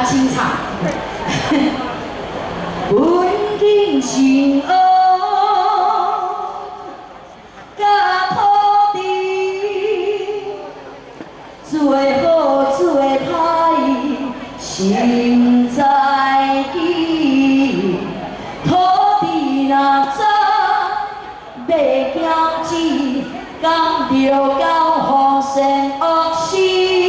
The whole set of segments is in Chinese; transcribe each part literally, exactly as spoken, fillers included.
清唱。本经心恶，甲土地，做好做歹，心在意。土地若早袂骄子，讲着到福善恶死。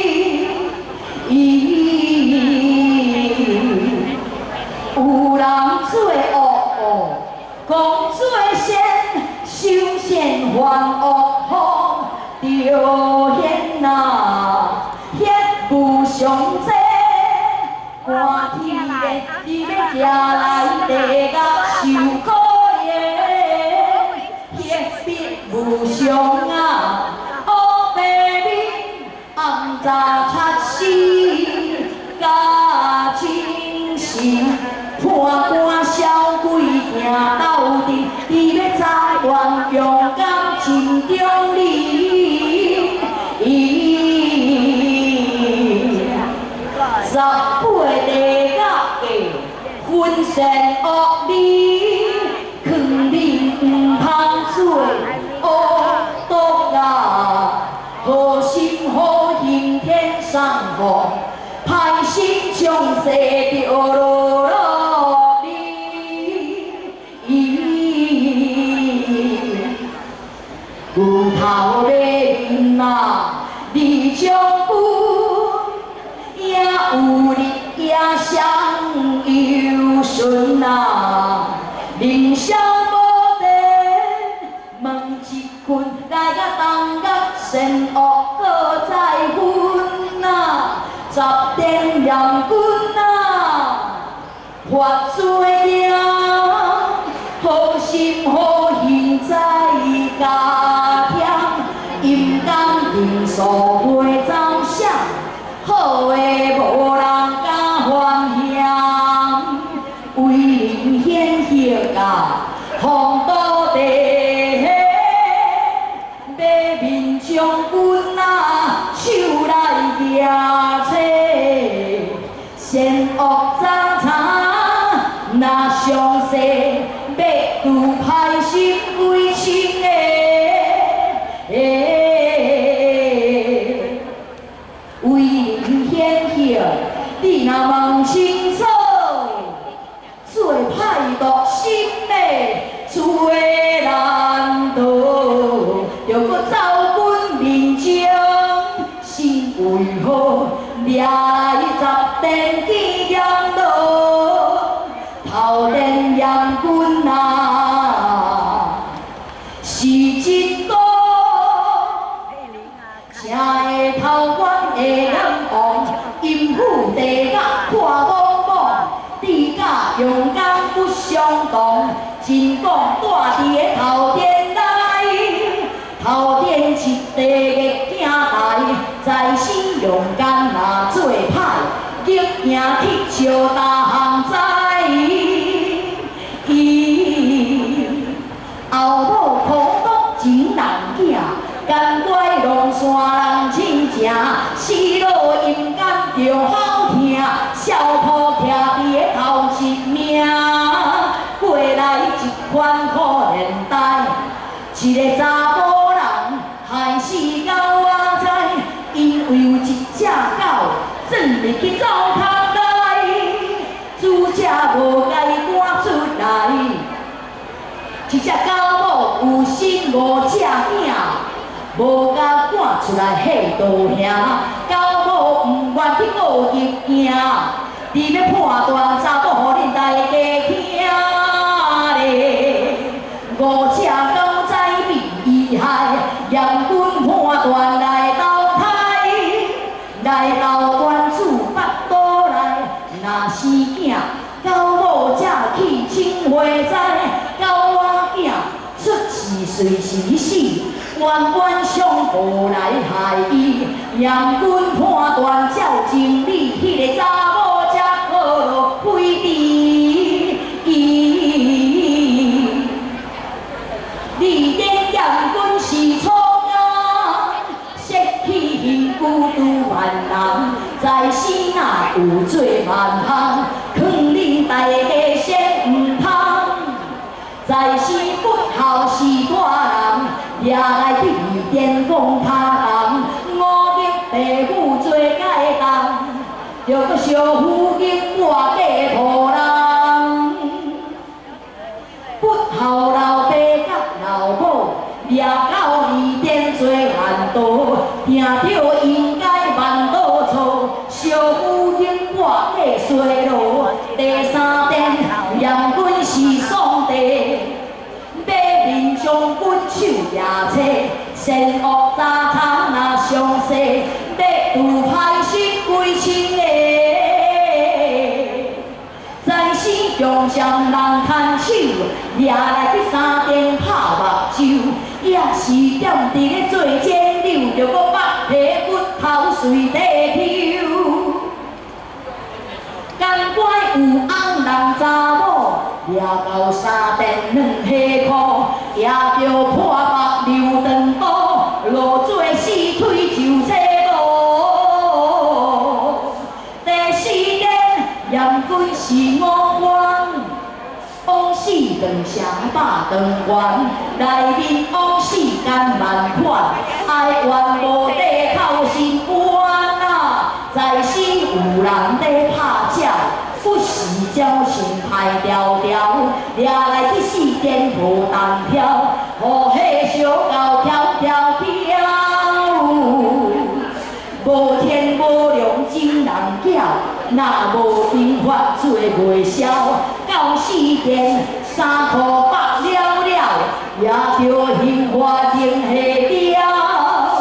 有人做恶，讲做善，修善还恶风，着现呐，迄无上济，寒天的你要行来地甲受苦的，迄笔无上啊，黑白面，暗早擦死，甲精神。 判官小鬼行斗阵，你要早愿勇敢尽忠义。十八地甲的分善恶理，劝你唔通做恶毒啊！好心好行天上福，歹心将世着落落。 有头马面啊，李将军也有力也相有顺啊，人生无定，问一群来甲当甲善恶各再分啊，十殿阎君啊，发做了好心好行在家。 阴间人数袂走相，好诶无人敢还乡。为人显赫啊，风土地下，马面将军啊，手来举册，善恶早查，若详细，要拄歹心归清诶。 为人显赫，你若问清楚，做歹毒心的做难道？着搁走军面前，心为何掠来十殿见阎罗？头殿阎君啊，是真多。 请个头管的眼王，阴府地甲看茫茫，智甲勇敢不相同。真讲带伫个头殿内，头殿一地个行台，在生勇敢若做歹，激赢铁笑大项在。后母苦毒真难囝。 干怪龙山人亲情，死落阴间着好听。小土徛伫个头一命，过来一款可怜代。一个查甫人害死狗仔知，因为有一只狗钻入去灶坑内，主者无甲伊赶出来。一只狗母有生五只囝。 无甲赶出来吓道兄，狗母毋愿去告入兄，伫要判断查某互恁大家听咧。五只狗仔被遗害，阎君判断来投胎，来投官主腹肚内，若生囝，狗母才去请花斋，狗仔囝出世随时死。 冤冤相报来害伊，阎君判断照情理，迄个查某才好落废地。你见阎君是错眼，失去因孤独万人，在世若有罪万项，劝你大家先唔通。在世不孝是大人，也来对义电讲他人，五日父母做改动，着搁小夫人挂假土人。不孝老爸甲老母，掠到义电做暗道，听着应该万多错，小夫人挂假衰落。第三点，严君是丧地。 马面将军手也切，善恶早餐若详细，要拄歹心归亲的。在世强将人牵手，掠来去三殿拍目睭，也是踮伫咧做奸柳，着搁目皮骨头随地飘。干怪有翁人查某。 掠到三殿两下裤，也着破目流长刀，落做四腿就坐路。第四殿严君是五官，往事长城百丈圆，内面往事干万款，哀怨无地靠心肝啊，在世有人在拍照。 不是侥幸歹条条，掠来去四殿无单挑，互迄小狗跳跳跳。无天无良真人囝，若无兵法做袂消。到四殿三箍白了了，也着杏花情下了。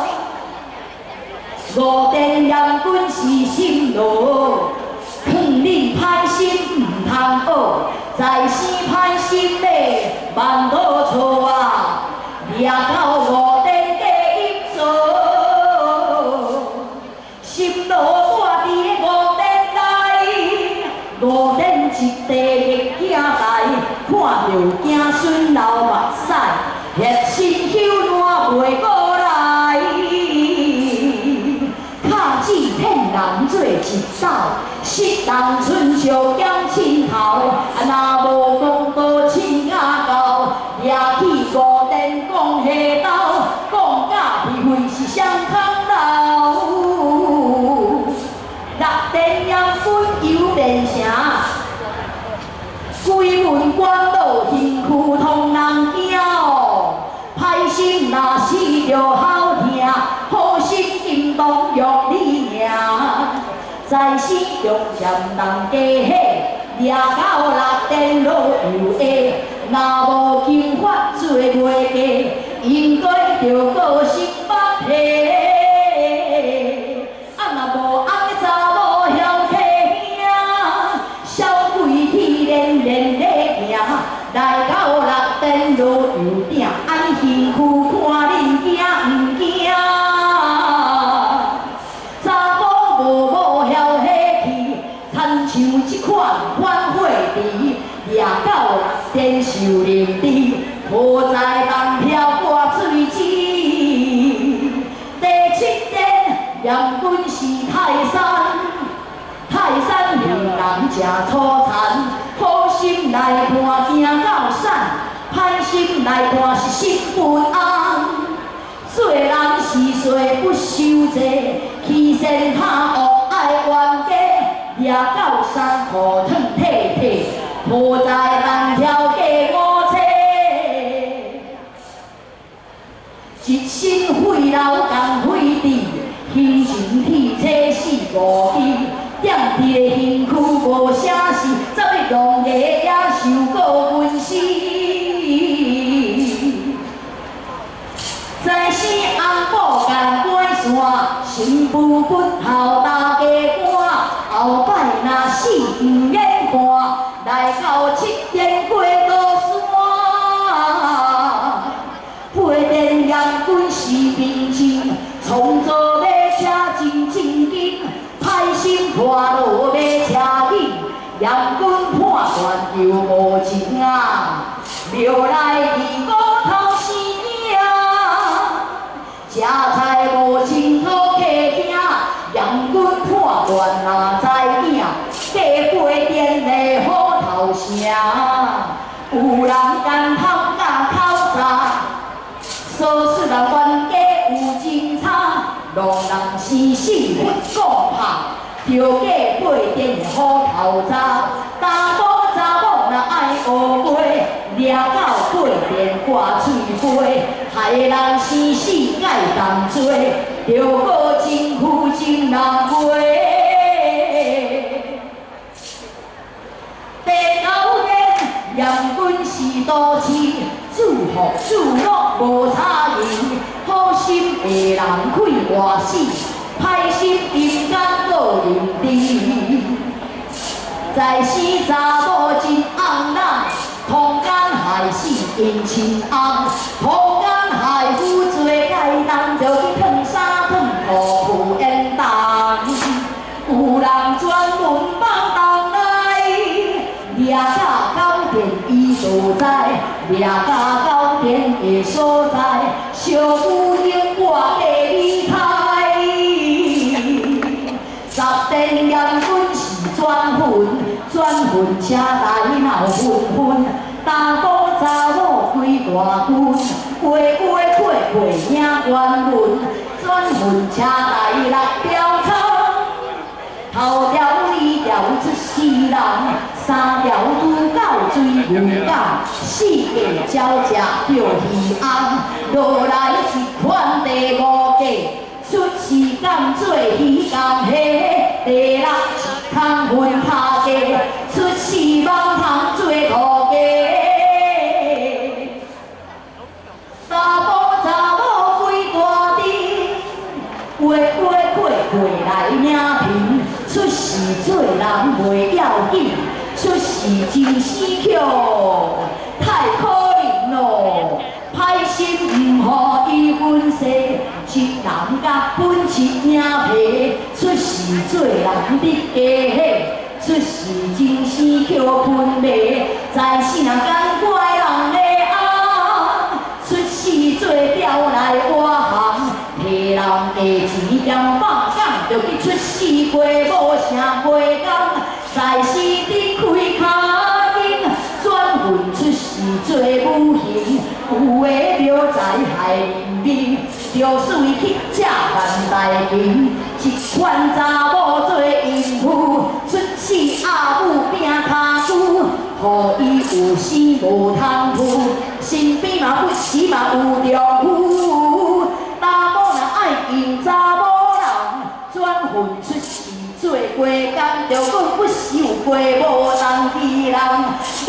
五殿严君是心路。 劝你歹心唔通学，在生歹心的万多错啊！掠到五殿地阴座，心路挂伫个五殿内，五殿一地个囝台，看着子孙流目屎，血心休烂袂过来，卡子骗人做一手。 失人春秋减亲头，若无公道亲家教，掠去五殿讲下斗，讲甲皮费是双空流。六殿严君游面城，规门关路身躯通人惊哦。歹心若死着好听，好心应当用你命。 在世中占人家伙，掠到六殿路游下，若无经法做袂过，应该着个心腹皮。啊，若无翁个查某晓体兄，小鬼去连连咧行，来到六殿路游顶，按身躯看恁惊毋惊？ 像这款反悔池，掠到六殿受凌迟，无在人飘挂水池。第七殿严君是泰山，泰山令人真粗残，好心来看惊到散，歹心来看是心不安。做人是岁不修济，欺善怕恶爱冤家。 掠到三裤烫体体，无在人挑假五车。一身废老共废智，形形体切四五枝。踮伫个身躯无啥事，怎会用个也受过温死？在世翁某干拐线，心不不孝大家官。 后摆若死毋愿看，来到七殿过刀山。八殿严君是面前，创造马车真正经，歹心破路马车紧，严君判断就无情啊，庙内二骨头生影，食菜无清土客。 路人生死不讲拍，着嫁八点的好头早，查甫查某若爱学会，掠到八点挂嘴飞，害人生死爱担做，着过真负真人陪。 第九天，严君是多次，祝福祝乐无差异，好心的人开外死，歹心阴间做人质。在世查某真红人，通奸害死因亲翁，通奸害夫做该当，就去烫衫烫裤赴烟当，有人专门放东来。 掠到高点伊所在，掠到高点的所在，小有人我给你开。十殿严君是转魂，转魂车来闹纷纷，查甫查某规大群，过过过过领冤魂，转魂车来六条仓。 头条二条出世人，三条拄到水牛港，四个鸟食着鱼翁，落来一款第五价，出世干做鱼公虾，第六是空分拍价，出世网通做土家。查甫查某规大阵，过过过过来领贫。 出世做人袂要紧，出世真死巧，太可怜咯。歹心毋予伊分世，一人甲本一领皮。出世做人得加伙，出世真死巧分袂，在世人干怪人的红。出世做刁来挖行，摕人的钱嫌放港。 就去出世过无啥袂工，在世顶开脚筋，转魂出世做母刑，有的着在害人民，着水去食万代银，一款查某做淫妇，出世阿母拼骹骨，互伊有生无通负，身边嘛不时嘛有丈夫，查某若爱用查某。 转魂出世做过工，着讲不是有过无当地人，